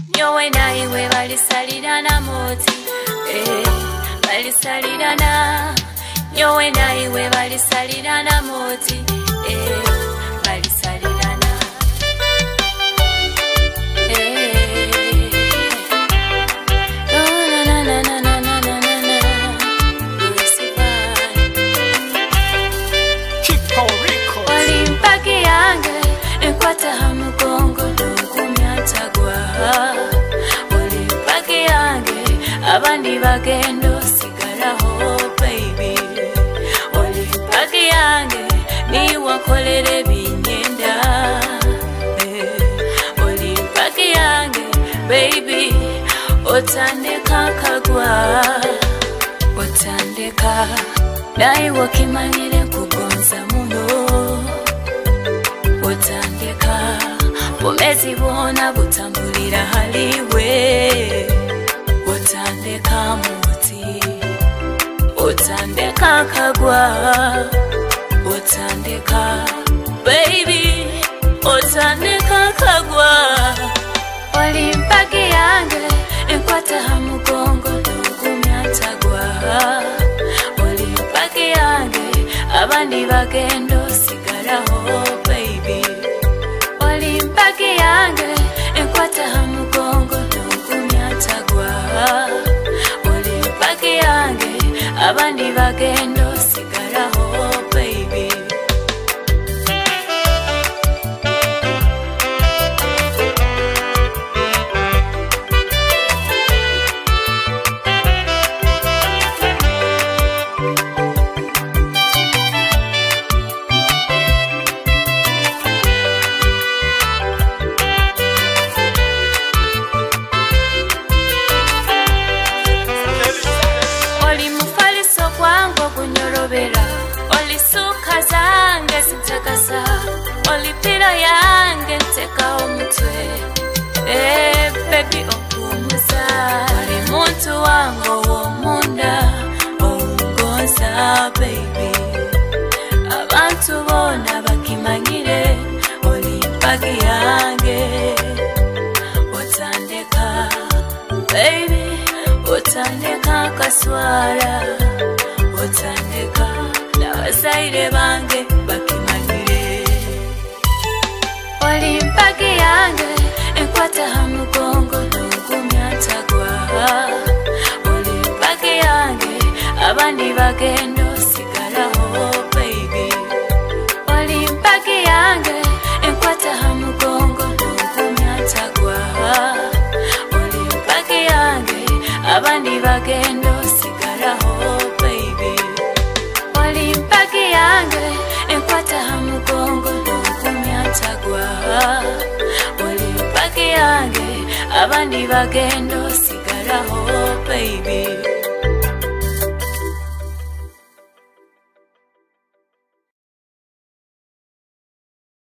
nyowe naiwe balisalirana moti balisalirana nyowe naiwe balisalirana moti balisalirana Olimpaki yange enkwata hamugongo lukumyatagwa Olimpaki yange abandi bagendo sigalaho baby Olimpaki yange ni wakolere binyenda Olimpaki yange baby otandeka kagwa otandeka dai wakimanyire kugonza muno otandeka pomezi bona butambulira haliwe otandeka muti otandeka kagwa otandeka baby otandeka kagwa Olimpaki yange enkwata hamugongo lukumyatagwa Olimpaki yange abandi bagendo sigalaho baby Olimpaki yange enkwata hamugongo lukumyatagwa Olimpaki yange abandi bagendo sigalaho baby Olisuka zange sintakasa Olipira yange nteka omutwe baby okumuza Oli muntu wango womunda ongoza baby Abantu bona bakimanyire Olimpaki yange otandeka baby otandeka kaswara otandeka nabazaire bange bakimanyire Olimpaki yange enkwata hamugongo lukumyatagwa Olimpaki yange abandi bagendo sigalaho baby Olimpaki yange enkwata hamugongo lukumyatagwa Olimpaki yange abandi bagendo sigalaho baby Olimpaki yange enkwata hamugongo lukumyatagwa Olimpaki yange abandi bagendo sigalaho baby